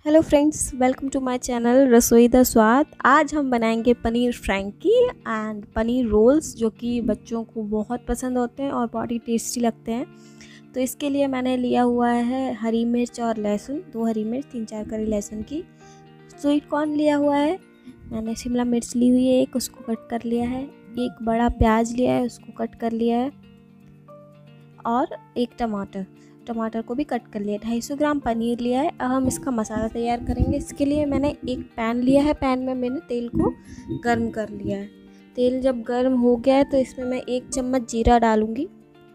Hello friends, welcome to my channel रसोई the स्वाद। आज हम बनाएंगे paneer frankie and paneer rolls, जो कि बच्चों को बहुत पसंद होते हैं और बहुत ही टेस्टी लगते हैं। तो इसके लिए मैंने लिया हुआ है हरी मिर्च और लहसुन, 2 हरी मिर्च, 3-4 कली लहसुन की। स्वीट कॉर्न लिया हुआ है, मैंने शिमला मिर्च ली हुई है एक, उसको कट कर लिया है। एक बड़ा प्याज लिया है, उसको कट कर लिया है। और एक टमाटर को भी कट कर लिया। 250 ग्राम पनीर लिया है। अब हम इसका मसाला तैयार करेंगे। इसके लिए मैंने एक पैन लिया है, पैन में मैंने तेल को गर्म कर लिया है। तेल जब गर्म हो गया है तो इसमें मैं 1 चम्मच जीरा डालूंगी।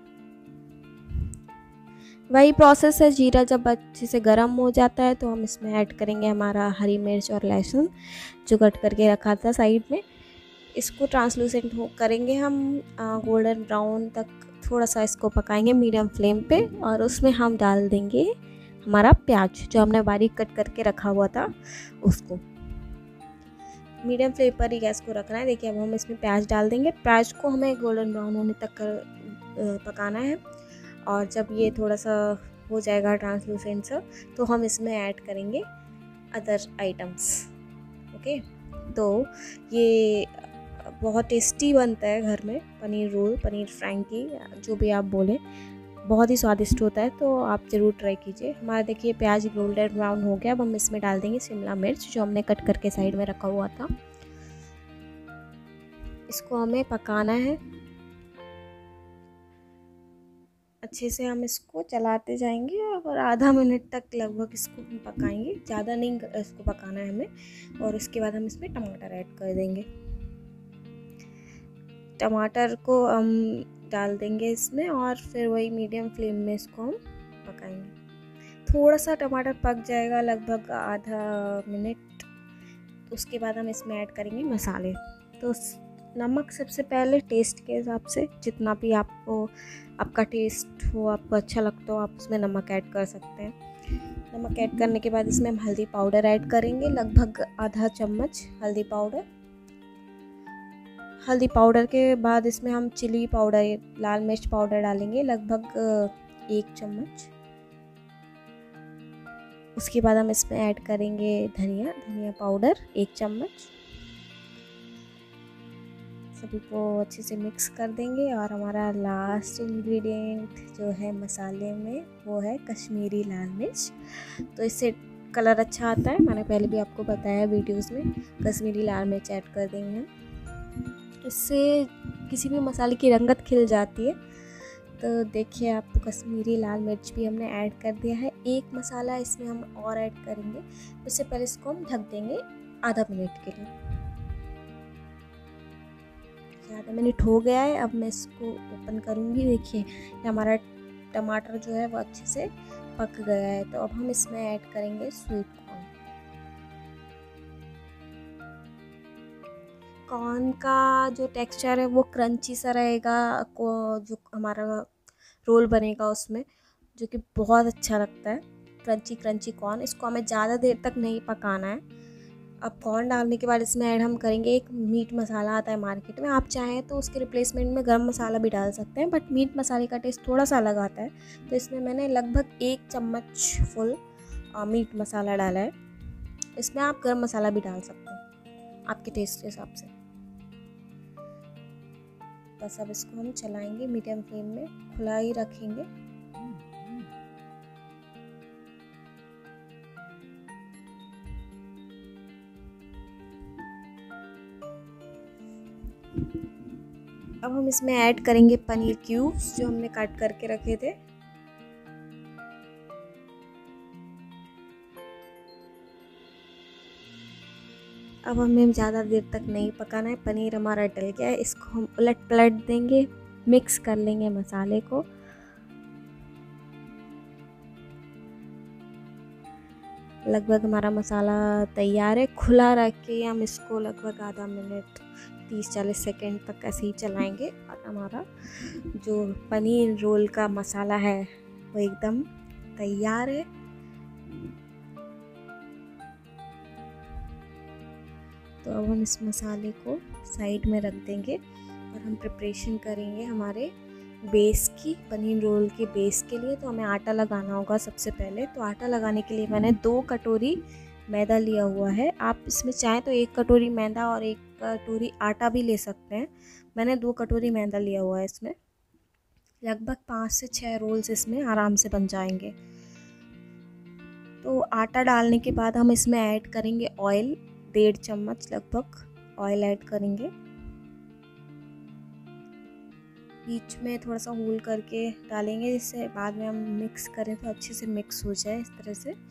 वही प्रोसेस है, जीरा जब अच्छे से गर्म हो जाता है तो हम इसमें ऐड करेंगे हमारा हरी मिर्च और लहसुन जो कट करके रखा था साइड में। इसको ट्रांसलूसेंट करेंगे हम, गोल्डन ब्राउन तक थोड़ा सा इसको पकाएंगे मीडियम फ्लेम पे। और उसमें हम डाल देंगे हमारा प्याज जो हमने बारीक कट करके रखा हुआ था, उसको मीडियम फ्लेम पर ही गैस को रखना है। देखिए, अब हम इसमें प्याज डाल देंगे। प्याज को हमें गोल्डन ब्राउन होने तक पकाना है। और जब ये थोड़ा सा हो जाएगा ट्रांसलूसेंट सा, तो हम इसमें ऐड करेंगे अदर आइटम्स। ओके, तो ये बहुत टेस्टी बनता है घर में पनीर रोल, पनीर फ्रैंकी, जो भी आप बोलें, बहुत ही स्वादिष्ट होता है। तो आप ज़रूर ट्राई कीजिए। हमारा देखिए प्याज गोल्डन ब्राउन हो गया। अब हम इसमें डाल देंगे शिमला मिर्च जो हमने कट करके साइड में रखा हुआ था। इसको हमें पकाना है अच्छे से। हम इसको चलाते जाएंगे और आधा मिनट तक लगभग इसको हम पकाएंगे, ज़्यादा नहीं इसको पकाना है हमें। और इसके बाद हम इसमें टमाटर ऐड कर देंगे। टमाटर को हम डाल देंगे इसमें और फिर वही मीडियम फ्लेम में इसको हम पकाएंगे। थोड़ा सा टमाटर पक जाएगा, लगभग आधा मिनट। उसके बाद हम इसमें ऐड करेंगे मसाले। तो नमक सबसे पहले टेस्ट के हिसाब से, जितना भी आपका टेस्ट हो, आपको अच्छा लगता हो, आप उसमें नमक ऐड कर सकते हैं। नमक ऐड करने के बाद इसमें हम हल्दी पाउडर ऐड करेंगे, लगभग आधा चम्मच हल्दी पाउडर। हल्दी पाउडर के बाद इसमें हम चिली पाउडर, लाल मिर्च पाउडर डालेंगे, लगभग 1 चम्मच। उसके बाद हम इसमें ऐड करेंगे धनिया पाउडर 1 चम्मच। सभी को अच्छे से मिक्स कर देंगे। और हमारा लास्ट इंग्रेडिएंट जो है मसाले में, वो है कश्मीरी लाल मिर्च। तो इससे कलर अच्छा आता है, मैंने पहले भी आपको बताया वीडियोस में। कश्मीरी लाल मिर्च ऐड कर देंगे, इससे किसी भी मसाले की रंगत खिल जाती है। तो देखिए, आप कश्मीरी लाल मिर्च भी हमने ऐड कर दिया है। एक मसाला इसमें हम और ऐड करेंगे। उससे पहले इसको हम ढक देंगे आधा मिनट के लिए। आधा मिनट हो गया है, अब मैं इसको ओपन करूँगी। देखिए, हमारा टमाटर जो है वो अच्छे से पक गया है। तो अब हम इसमें ऐड करेंगे स्वीट कॉर्न का जो टेक्सचर है वो क्रंची सा रहेगा, जो हमारा रोल बनेगा उसमें, जो कि बहुत अच्छा लगता है। क्रंची क्रंची कॉर्न, इसको हमें ज़्यादा देर तक नहीं पकाना है। अब कॉर्न डालने के बाद इसमें ऐड हम करेंगे एक मीट मसाला आता है मार्केट में। आप चाहें तो उसके रिप्लेसमेंट में गरम मसाला भी डाल सकते हैं, बट मीट मसाले का टेस्ट थोड़ा सा अलग आता है। तो इसमें मैंने लगभग 1 चम्मच फुल मीट मसाला डाला है। इसमें आप गरम मसाला भी डाल सकते हैं आपके टेस्ट के हिसाब से। बस अब इसको हम चलाएंगे मीडियम फ्लेम में, खुला ही रखेंगे। अब हम इसमें ऐड करेंगे पनीर क्यूब्स जो हमने काट करके रखे थे। अब हमें ज़्यादा देर तक नहीं पकाना है, पनीर हमारा डल गया है। इसको हम उलट पलट देंगे, मिक्स कर लेंगे मसाले को। लगभग हमारा मसाला तैयार है। खुला रख के हम इसको लगभग आधा मिनट, 30-40 सेकेंड तक ऐसे ही चलाएंगे। और हमारा जो पनीर रोल का मसाला है वो एकदम तैयार है। तो अब हम इस मसाले को साइड में रख देंगे और हम प्रिपरेशन करेंगे हमारे बेस की, पनीर रोल के बेस के लिए तो हमें आटा लगाना होगा सबसे पहले। तो आटा लगाने के लिए मैंने 2 कटोरी मैदा लिया हुआ है। आप इसमें चाहें तो 1 कटोरी मैदा और 1 कटोरी आटा भी ले सकते हैं। मैंने 2 कटोरी मैदा लिया हुआ है। इसमें लगभग 5 से 6 रोल्स इसमें आराम से बन जाएंगे। तो आटा डालने के बाद हम इसमें ऐड करेंगे ऑयल, 1.5 चम्मच लगभग ऑयल ऐड करेंगे। बीच में थोड़ा सा होल करके डालेंगे, जिससे बाद में हम मिक्स करें तो अच्छे से मिक्स हो जाए। इस तरह से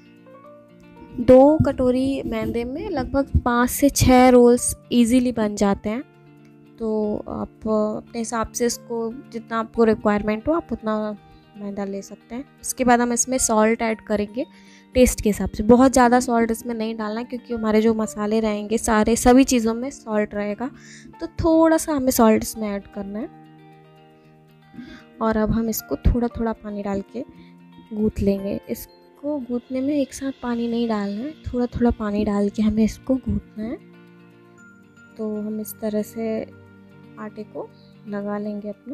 2 कटोरी मैदे में लगभग 5 से 6 रोल्स इजीली बन जाते हैं। तो आप अपने हिसाब से इसको जितना आपको रिक्वायरमेंट हो आप उतना मैदा ले सकते हैं। इसके बाद हम इसमें सॉल्ट ऐड करेंगे टेस्ट के हिसाब से। बहुत ज़्यादा सॉल्ट इसमें नहीं डालना, क्योंकि हमारे जो मसाले रहेंगे सभी चीज़ों में सॉल्ट रहेगा, तो थोड़ा सा हमें सॉल्ट इसमें ऐड करना है। और अब हम इसको थोड़ा थोड़ा पानी डाल के गूँथ लेंगे। इसको गूँथने में एक साथ पानी नहीं डालना है, थोड़ा थोड़ा पानी डाल के हमें इसको गूँथना है। तो हम इस तरह से आटे को लगा लेंगे अपना।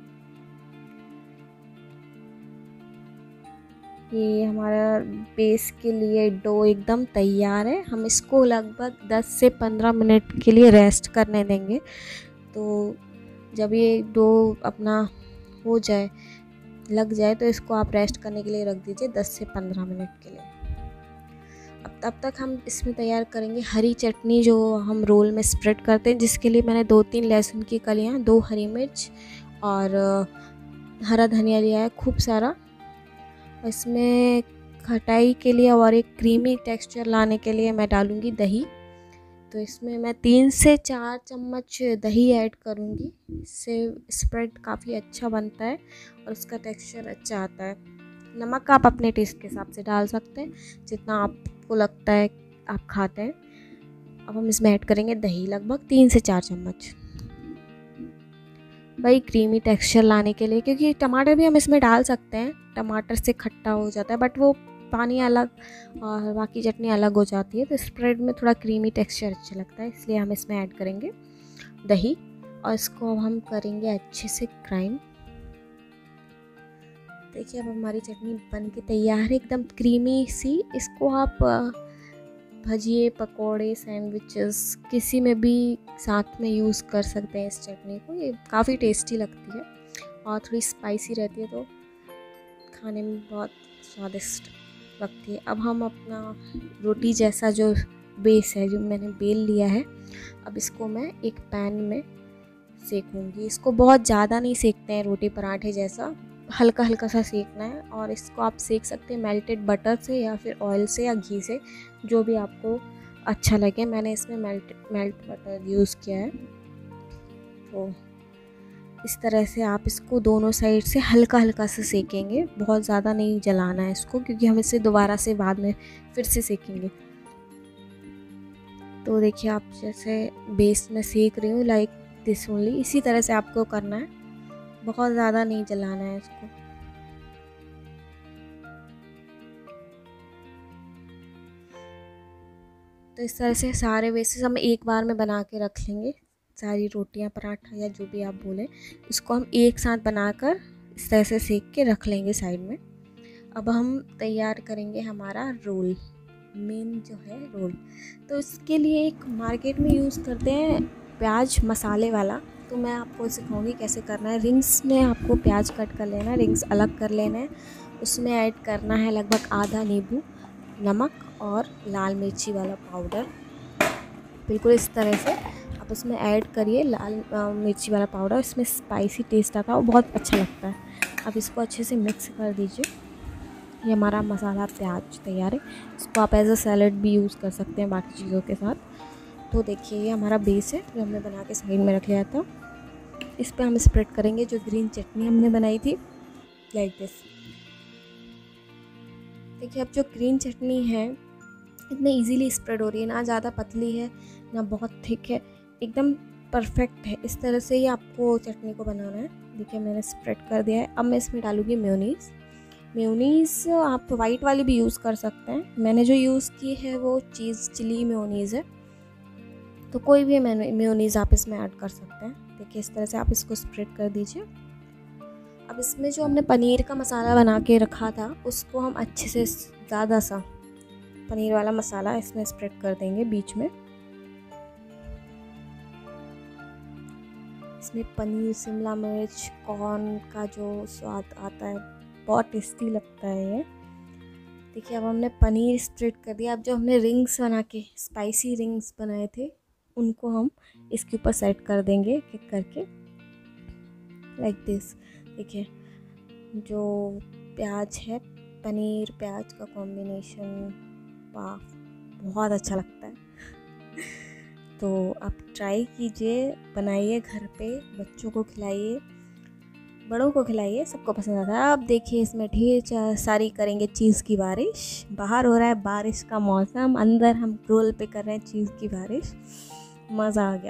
ये हमारा बेस के लिए डो एकदम तैयार है। हम इसको लगभग 10 से 15 मिनट के लिए रेस्ट करने देंगे। तो जब ये डो अपना हो जाए, लग जाए, तो इसको आप रेस्ट करने के लिए रख दीजिए 10 से 15 मिनट के लिए। अब तब तक हम इसमें तैयार करेंगे हरी चटनी, जो हम रोल में स्प्रेड करते हैं, जिसके लिए मैंने 2-3 लहसुन की कलियाँ, 2 हरी मिर्च और हरा धनिया लिया है खूब सारा। इसमें खटाई के लिए और एक क्रीमी टेक्सचर लाने के लिए मैं डालूँगी दही। तो इसमें मैं 3 से 4 चम्मच दही ऐड करूँगी। इससे स्प्रेड काफ़ी अच्छा बनता है और उसका टेक्सचर अच्छा आता है। नमक आप अपने टेस्ट के हिसाब से डाल सकते हैं, जितना आपको लगता है आप खाते हैं। अब हम इसमें ऐड करेंगे दही, लगभग 3 से 4 चम्मच, भाई क्रीमी टेक्सचर लाने के लिए। क्योंकि टमाटर भी हम इसमें डाल सकते हैं, टमाटर से खट्टा हो जाता है, बट वो पानी अलग और बाकी चटनी अलग हो जाती है, तो स्प्रेड में थोड़ा क्रीमी टेक्सचर अच्छा लगता है, इसलिए हम इसमें ऐड करेंगे दही। और इसको अब हम करेंगे अच्छे से ग्राइंड। देखिए अब हमारी चटनी बन के तैयार है, एकदम क्रीमी सी। इसको आप भजिए, पकोड़े, सैंडविचेस किसी में भी साथ में यूज़ कर सकते हैं इस चटनी को। ये काफ़ी टेस्टी लगती है और थोड़ी स्पाइसी रहती है, तो खाने में बहुत स्वादिष्ट लगती है। अब हम अपना रोटी जैसा जो बेस है, जो मैंने बेल लिया है, अब इसको मैं एक पैन में सेकूंगी। इसको बहुत ज़्यादा नहीं सेकते हैं, रोटी पराठे जैसा हल्का हल्का सा सेकना है। और इसको आप सेक सकते हैं मेल्टेड बटर से या फिर ऑयल से या घी से, जो भी आपको अच्छा लगे। मैंने इसमें मेल्ट बटर यूज़ किया है। तो इस तरह से आप इसको दोनों साइड से हल्का हल्का से सेकेंगे, बहुत ज़्यादा नहीं जलाना है इसको, क्योंकि हम इसे दोबारा से बाद में फिर से सेकेंगे। तो देखिए आप जैसे बेस में सेक रही हूँ, लाइक दिस ओनली, इसी तरह से आपको करना है, बहुत ज़्यादा नहीं जलाना है इसको। तो इस तरह से सारे बेसेस हम एक बार में बना के रख लेंगे। सारी रोटियां, पराठा या जो भी आप बोलें, इसको हम एक साथ बनाकर इस तरह से सेक के रख लेंगे साइड में। अब हम तैयार करेंगे हमारा रोल, मेन जो है रोल। तो इसके लिए एक मार्केट में यूज़ करते हैं प्याज मसाले वाला, तो मैं आपको सिखाऊंगी कैसे करना है। रिंग्स में आपको प्याज कट कर लेना है, रिंग्स अलग कर लेना है। उसमें ऐड करना है लगभग आधा नींबू, नमक और लाल मिर्ची वाला पाउडर। बिल्कुल इस तरह से आप उसमें ऐड करिए लाल मिर्ची वाला पाउडर, इसमें स्पाइसी टेस्ट आता है और बहुत अच्छा लगता है। अब इसको अच्छे से मिक्स कर दीजिए। ये हमारा मसाला प्याज तैयार है। इसको आप एज अ सैलड भी यूज़ कर सकते हैं बाकी चीज़ों के साथ। तो देखिए ये हमारा बेस है जो हमने बना के साइड में रख लिया था। इस पर हम स्प्रेड करेंगे जो ग्रीन चटनी हमने बनाई थी, लाइक दिस। देखिए अब जो ग्रीन चटनी है इतनी इजीली स्प्रेड हो रही है, ना ज़्यादा पतली है ना बहुत थिक है, एकदम परफेक्ट है। इस तरह से ही आपको चटनी को बनाना है। देखिए मैंने स्प्रेड कर दिया है। अब मैं इसमें डालूँगी मेयोनीज़। मेयोनीज़ आप वाइट वाली भी यूज़ कर सकते हैं, मैंने जो यूज़ की है वो चीज़ चिली मेयोनीज़ है, तो कोई भी मेयोनीज़ आप इसमें ऐड कर सकते हैं। देखिए इस तरह से आप इसको स्प्रेड कर दीजिए। अब इसमें जो हमने पनीर का मसाला बना के रखा था उसको हम अच्छे से ज़्यादा सा पनीर वाला मसाला इसमें स्प्रेड कर देंगे बीच में। इसमें पनीर, शिमला मिर्च, कॉर्न का जो स्वाद आता है बहुत टेस्टी लगता है ये। देखिए अब हमने पनीर स्प्रेड कर दिया। अब जो हमने रिंग्स बना के स्पाइसी रिंग्स बनाए थे उनको हम इसके ऊपर सेट कर देंगे एक एक करके, लाइक दिस। देखिए जो प्याज है, पनीर प्याज का कॉम्बिनेशन, वाह बहुत अच्छा लगता है। तो आप ट्राई कीजिए, बनाइए घर पे, बच्चों को खिलाइए, बड़ों को खिलाइए, सबको पसंद आता है। अब देखिए इसमें ढेर सारी करेंगे चीज़ की बारिश। बाहर हो रहा है बारिश का मौसम, अंदर हम रोल पे कर रहे हैं चीज़ की बारिश। मज़ा आ गया।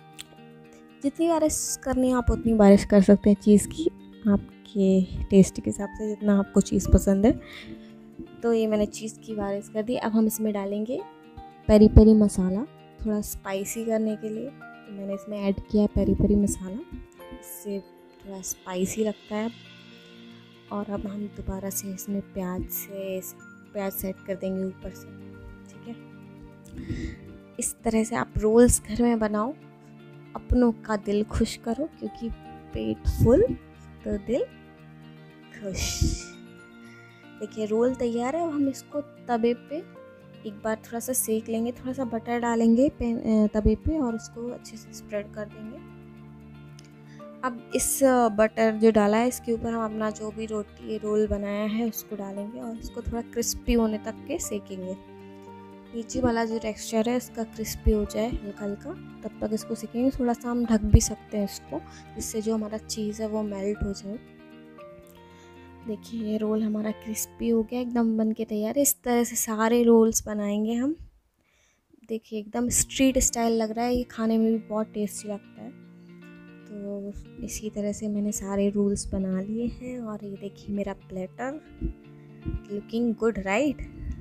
जितनी बारिश करनी है आप उतनी बारिश कर सकते हैं चीज़ की, आपके टेस्ट के हिसाब से, जितना आपको चीज़ पसंद है। तो ये मैंने चीज़ की बारिश कर दी। अब हम इसमें डालेंगे पेरी पेरी मसाला, थोड़ा स्पाइसी करने के लिए मैंने इसमें ऐड किया पेरी पेरी मसाला, इससे थोड़ा स्पाइसी लगता है। और अब हम दोबारा से इसमें प्याज सेट कर देंगे ऊपर से, ठीक है। इस तरह से आप रोल्स घर में बनाओ, अपनों का दिल खुश करो, क्योंकि पेट फुल तो दिल खुश। देखिए रोल तैयार है। अब हम इसको तवे पे एक बार थोड़ा सा सेक लेंगे, थोड़ा सा बटर डालेंगे तवे पे और उसको अच्छे से स्प्रेड कर देंगे। अब इस बटर जो डाला है इसके ऊपर हम अपना जो भी रोटी रोल बनाया है उसको डालेंगे और इसको थोड़ा क्रिस्पी होने तक के सेकेंगे। नीचे वाला जो टेक्सचर है इसका क्रिस्पी हो जाए हल्का हल्का, तब तक इसको सेकेंगे। थोड़ा सा हम ढक भी सकते हैं इसको, जिससे जो हमारा चीज़ है वो मेल्ट हो जाए। देखिए ये रोल हमारा क्रिस्पी हो गया, एकदम बन के तैयार है। इस तरह से सारे रोल्स बनाएंगे हम। देखिए एकदम स्ट्रीट स्टाइल लग रहा है, ये खाने में भी बहुत टेस्टी लगता है। तो इसी तरह से मैंने सारे रोल्स बना लिए हैं और ये देखिए मेरा platter looking good right.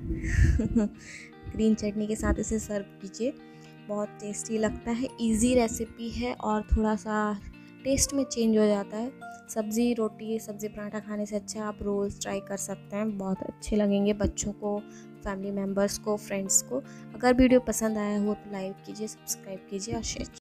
Green chutney के साथ इसे सर्व कीजिए, बहुत टेस्टी लगता है। इजी रेसिपी है और थोड़ा सा टेस्ट में चेंज हो जाता है। सब्ज़ी रोटी, सब्ज़ी पराठा खाने से अच्छा आप रोल्स ट्राई कर सकते हैं, बहुत अच्छे लगेंगे बच्चों को, फैमिली मेम्बर्स को, फ्रेंड्स को। अगर वीडियो पसंद आया हो तो लाइक कीजिए, सब्सक्राइब कीजिए और शेयर कीजिए।